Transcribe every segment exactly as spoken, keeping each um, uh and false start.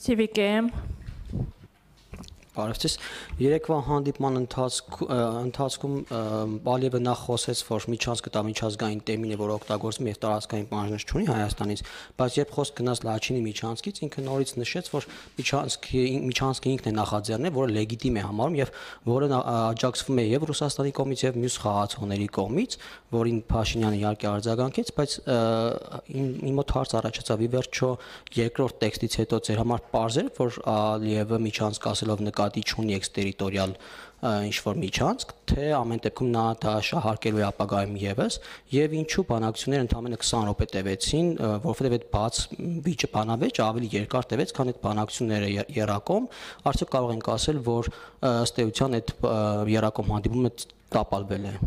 Civic-եմ Բարևձեզ, երեկվա հանդիպման ընթացքում Ալիևը նախ խոսեց, որ միջանցքը դա միջազգային տերմին է, որ օգտագործվում եւ տարածքային պահանջ չունի Հայաստանից, բայց երբ խոսք գնաց Լաչինի միջանցքից, ինքը նորից նշեց, որ միջանցքի միջանցքը ինքն է նախաձեռնել, որը լեգիտիմ է համարում եւ որը աջակցվում է եւ Ռուսաստանի կողմից եւ մյուս խաղացողների կողմից, որին Փաշինյանը իհարկե արձագանքեց, բայց իմ մոտ հարց առաջացավ ի վերջո երկրորդ տեքստից հետո ձեր համար պարզ էր, որ Ալիևը միջանցք ասելով նկատի չունի էքստերիտորիալ ինչ-որ միջանցք, թե ամեն դեպքում նա դա շահարկելու է ապագայում եւս, եւ ինչու բանակցությունները ընդամենը քսան րոպե տևեցին, որովհետեւ այդ բաց վիճը բանավեճը ավելի երկար տևեց, քան այդ բանակցությունները եռակողմ, արդյոք կարող ենք ասել, որ ըստ էության այդ եռակողմ հանդիպումը տապալվել է։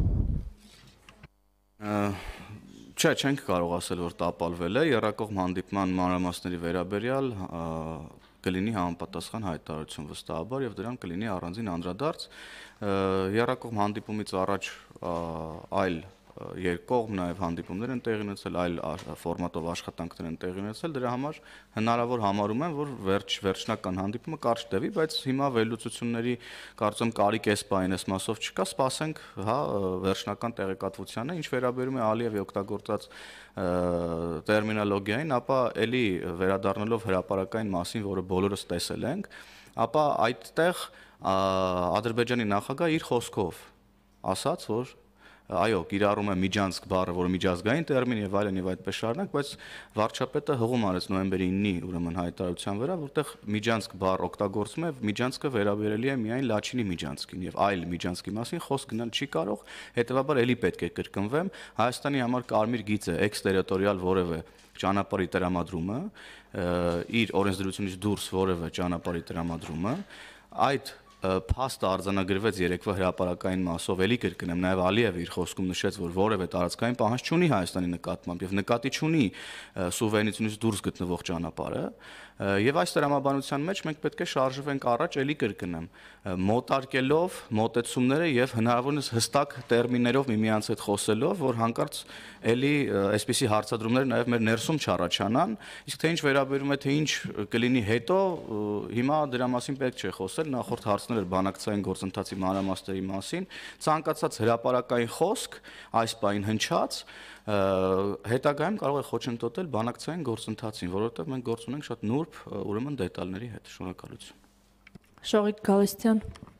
Չէ, չենք կարող ասել, որ տապալվել է, եռակողմ հանդիպման մանրամասների վերաբերյալ կլինի համապատասխան հայտարարություն վստահաբար եւ դրան կլինի առանձին անդրադարձ եռակողմ հանդիպումից առաջ այլ երկկողմ նաեւ հանդիպումներ են տեղի ունեցել, այլ ֆորմատով աշխատանքներ են տեղի ունեցել, դրա համար հնարավոր համարում եմ, որ վերջ վերջնական հանդիպումը կարճ տևի, բայց հիմա վերլուծությունների կարծում կարիք էս բային էս մասով չկա, սպասենք, հա, վերջնական տեղեկատվությանը, ինչ վերաբերում է Ալիևի օգտագործած տերմինոլոգիային, ապա ելի վերադառնալով հրապարակային մասին, որը բոլորս տեսել ենք, ապա այդտեղ Ադրբեջանի նախագահը իր խոսքով ասաց, որ այո, կիրառում է միջանցք բառը, որը միջազգային տերմին եւ այլն եւ այդպես շարունակ, բայց վարչապետը հղում արեց նոյեմբերի իննի ուրեմն հայտարարության վրա, որտեղ միջանցք բառ օգտագործում է, միջանցքը վերաբերելի է միայն Լաչինի միջանցքին եւ այլ միջանցքի մասին խոսք գնալ չի կարող, հետեւաբար ելի պետք է կրկնվեմ, Հայաստանի համար կարմիր գիծ է էքստերիտորիալ որևէ ճանապարհի տրամադրումը, իր օրենսդրությունից դուրս որևէ ճանապարհի տրամադրումը, այդ փաստը արձանագրվեց երեկվա հրապարակային մասով, ելի կրկնեմ, նաև Ալիևը իր խոսքում նշեց, որ որևէ տարածքային պահանջ չունի Հայաստանի նկատմամբ եւ նկատի չունի սուվերենիտետից դուրս գտնվող ճանապարհը, եւ այս տրամաբանության մեջ մենք պետք է շարժվենք առաջ, ելի կրկնեմ, մոտարկելով մոտեցումները եւ հնարավորինս հստակ տերմիններով միմյանց հետ խոսելով, որ հանկարծ ելի այսպիսի հարցադրումներ նաև մեր ներսում չառաջանան, իսկ թե ինչ վերաբերում է, թե ինչ կլինի հետո, հիմա դրա մասին պետք չէ խոսել, նախորդ հարցներ էր բանակցային գործընթացի մանրամասների մասին, ցանկացած հրապարակային խոսք այս բային հնչած հետագայում կարող է խոչընդոտել բանակցային գործընթացին, որովհետև մենք գործ ունենք շատ նուրբ ուրեմն դետալների հետ։ Շնորհակալություն։ Շողիկ Գալստյան